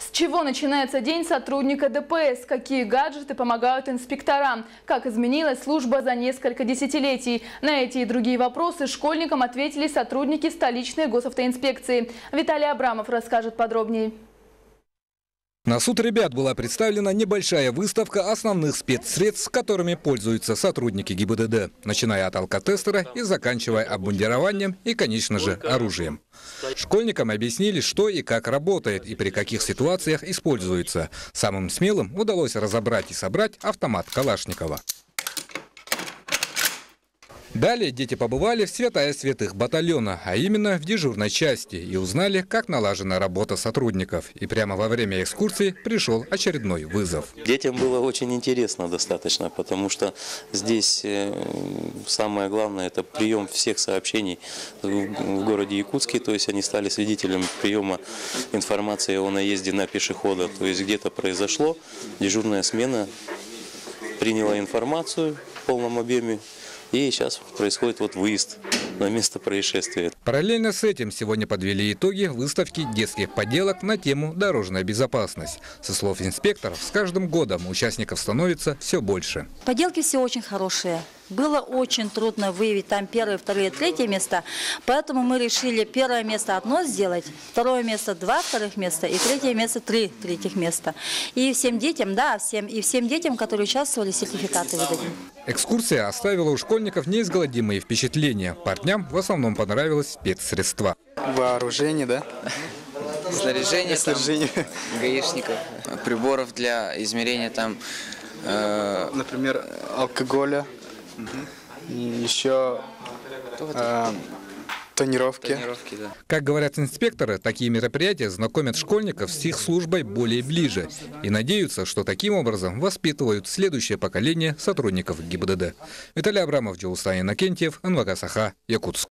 С чего начинается день сотрудника ДПС? Какие гаджеты помогают инспекторам? Как изменилась служба за несколько десятилетий? На эти и другие вопросы школьникам ответили сотрудники столичной госавтоинспекции. Виталий Абрамов расскажет подробнее. На суд ребят была представлена небольшая выставка основных спецсредств, которыми пользуются сотрудники ГИБДД, начиная от алкотестера и заканчивая обмундированием и, конечно же, оружием. Школьникам объяснили, что и как работает и при каких ситуациях используется. Самым смелым удалось разобрать и собрать автомат Калашникова. Далее дети побывали в святая святых батальона, а именно в дежурной части, и узнали, как налажена работа сотрудников. И прямо во время экскурсии пришел очередной вызов. Детям было очень интересно достаточно, потому что здесь самое главное – это прием всех сообщений в городе Якутске. То есть они стали свидетелями приема информации о наезде на пешехода. То есть где-то произошло, дежурная смена приняла информацию в полном объеме. И сейчас происходит выезд на место происшествия. Параллельно с этим сегодня подвели итоги выставки детских поделок на тему «Дорожная безопасность». Со слов инспекторов, с каждым годом участников становится все больше. Поделки все очень хорошие. Было очень трудно выявить там первые, вторые, третье места. Поэтому мы решили первое место одно сделать, второе место два вторых места и третье место три третьих места. И всем детям, всем детям, которые участвовали, сертификаты выдадим. Экскурсия оставила у школьников неизгладимые впечатления. Парням в основном понравилось спецсредства. Вооружение, да? Снаряжение. Гаишников. Приборов для измерения там... Например, алкоголя. И еще тонировки. Да. Как говорят инспекторы, такие мероприятия знакомят школьников с их службой более ближе и надеются, что таким образом воспитывают следующее поколение сотрудников ГИБДД. Виталий Абрамов, Джоустан Иннокентьев, НВК Саха, Якутск.